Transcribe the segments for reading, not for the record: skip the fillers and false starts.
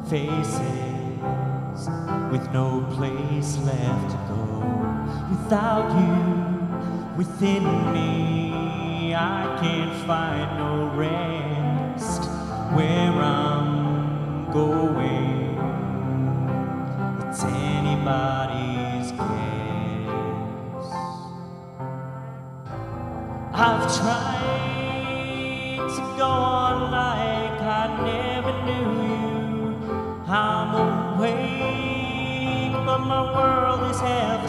faces with no place left to go. Without you within me, I can't find no rest. Where I'm going, it's anybody's guess. I've tried to go on like I never knew you. I'm awake, but my world is half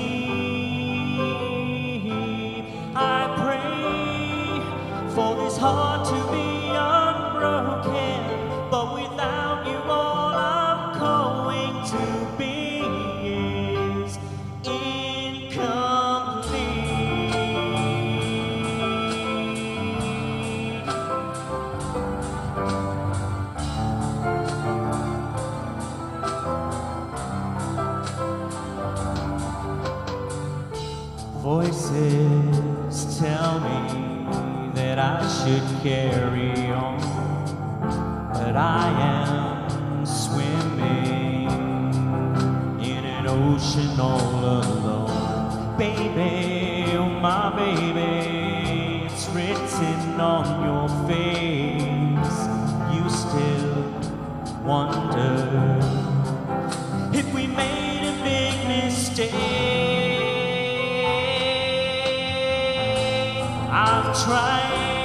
asleep. I pray for this heart to be unbroken, but without you all I'm going to be is incomplete. Voices tell me that I should carry on, but I am swimming in an ocean all alone. Baby, oh my baby, it's written on your face. You still wonder if we made a big mistake. I've tried